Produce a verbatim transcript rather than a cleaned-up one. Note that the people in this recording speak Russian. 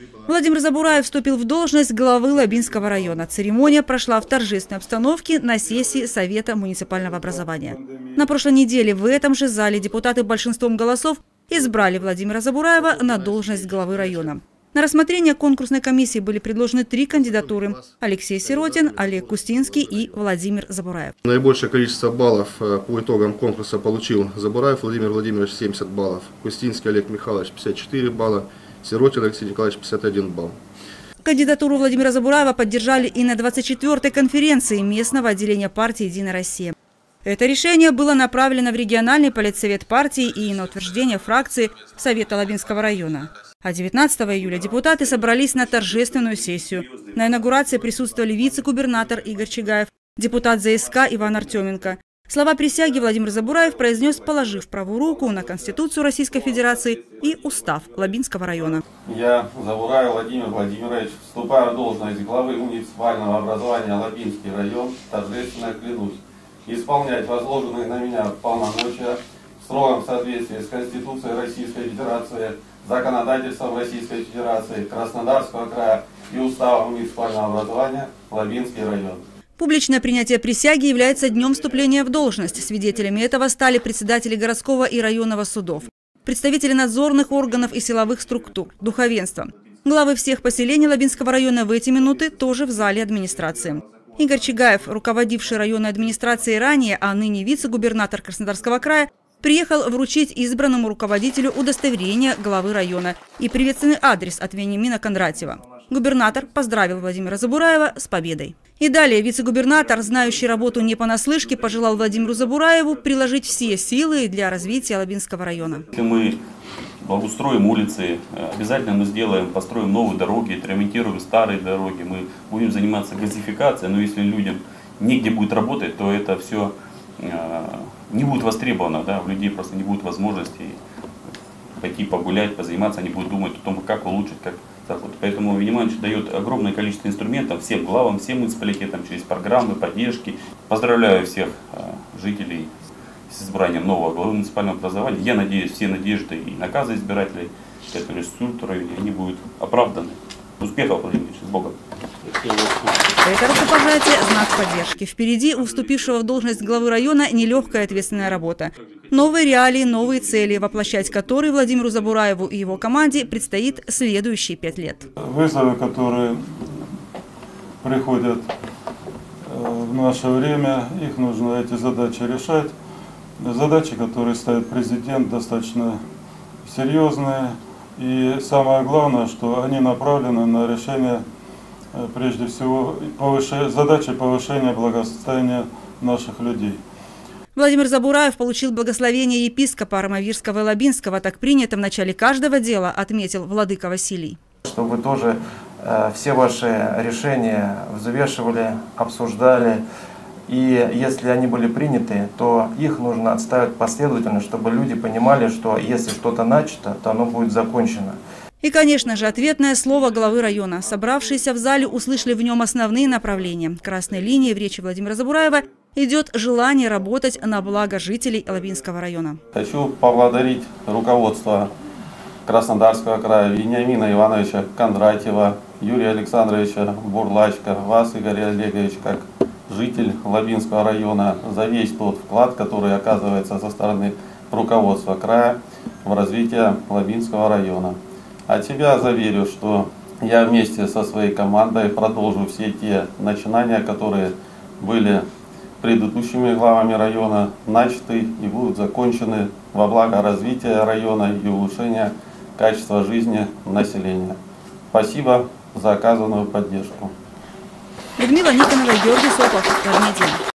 Владимир Забураев вступил в должность главы Лабинского района. Церемония прошла в торжественной обстановке на сессии Совета муниципального образования. На прошлой неделе в этом же зале депутаты большинством голосов избрали Владимира Забураева на должность главы района. На рассмотрение конкурсной комиссии были предложены три кандидатуры – Алексей Сиротин, Олег Кустинский и Владимир Забураев. Наибольшее количество баллов по итогам конкурса получил Забураев Владимир Владимирович – семьдесят баллов, Кустинский Олег Михайлович – пятьдесят четыре балла, Сиротин Алексей Николаевич – пятьдесят один балл. Кандидатуру Владимира Забураева поддержали и на двадцать четвёртой конференции местного отделения партии «Единая Россия». Это решение было направлено в региональный политсовет партии и на утверждение фракции Совета Лабинского района. А девятнадцатого июля депутаты собрались на торжественную сессию. На инаугурации присутствовали вице-губернатор Игорь Чигаев, депутат ЗСК Иван Артеменко. Слова присяги Владимир Забураев произнес, положив правую руку на Конституцию Российской Федерации и устав Лабинского района. Я, Забураев Владимир Владимирович, вступаю в должность главы муниципального образования Лабинский район, торжественно клянусь исполнять возложенные на меня полномочия в строгом соответствии с Конституцией Российской Федерации, законодательством Российской Федерации, Краснодарского края и уставом муниципального образования Лабинский район. Публичное принятие присяги является днем вступления в должность. Свидетелями этого стали председатели городского и районного судов, представители надзорных органов и силовых структур, духовенство. Главы всех поселений Лабинского района в эти минуты тоже в зале администрации. Игорь Чигаев, руководивший районной администрацией ранее, а ныне вице-губернатор Краснодарского края, приехал вручить избранному руководителю удостоверение главы района и приветственный адрес от Вениамина Кондратьева. Губернатор поздравил Владимира Забураева с победой. И далее вице-губернатор, знающий работу не понаслышке, пожелал Владимиру Забураеву приложить все силы для развития Лабинского района. Если мы благоустроим улицы, обязательно мы сделаем, построим новые дороги, отремонтируем старые дороги, мы будем заниматься газификацией, но если людям негде будет работать, то это все не будет востребовано, да, у людей просто не будет возможности пойти погулять, позаниматься, они будут думать о том, как улучшить, как заработать. Поэтому Вениамин дает огромное количество инструментов всем главам, всем муниципалитетам через программы, поддержки. Поздравляю всех жителей с избранием нового главы муниципального образования. Я надеюсь, все надежды и наказы избирателей, которые существуют в районе, они будут оправданы. Успехов, Владимир Ильич, с Богом! Это рукопожатие – знак поддержки. Впереди у вступившего в должность главы района нелегкая ответственная работа. Новые реалии, новые цели, воплощать которые Владимиру Забураеву и его команде предстоит следующие пять лет. Вызовы, которые приходят в наше время, их нужно, эти задачи решать. Задачи, которые ставит президент, достаточно серьезные. И самое главное, что они направлены на решение, прежде всего, повышения, задачи повышения благосостояния наших людей. Владимир Забураев получил благословение епископа Армавирского и Лабинского. Так принято в начале каждого дела, отметил владыка Василий. Чтобы тоже э, все ваши решения взвешивали, обсуждали. И если они были приняты, то их нужно отставить последовательно, чтобы люди понимали, что если что-то начато, то оно будет закончено. И, конечно же, ответное слово главы района. Собравшиеся в зале услышали в нем основные направления. Красной линией в речи Владимира Забураева идет желание работать на благо жителей Лабинского района. Хочу поблагодарить руководство Краснодарского края, Вениамина Ивановича Кондратьева, Юрия Александровича Бурлачка, вас, Игорь Олегович, как житель Лабинского района, за весь тот вклад, который оказывается со стороны руководства края в развитие Лабинского района. А тебя заверю, что я вместе со своей командой продолжу все те начинания, которые были предыдущими главами района начаты и будут закончены во благо развития района и улучшения качества жизни населения. Спасибо за оказанную поддержку. Людмила Никонова, Георгий Соколов, Медиа.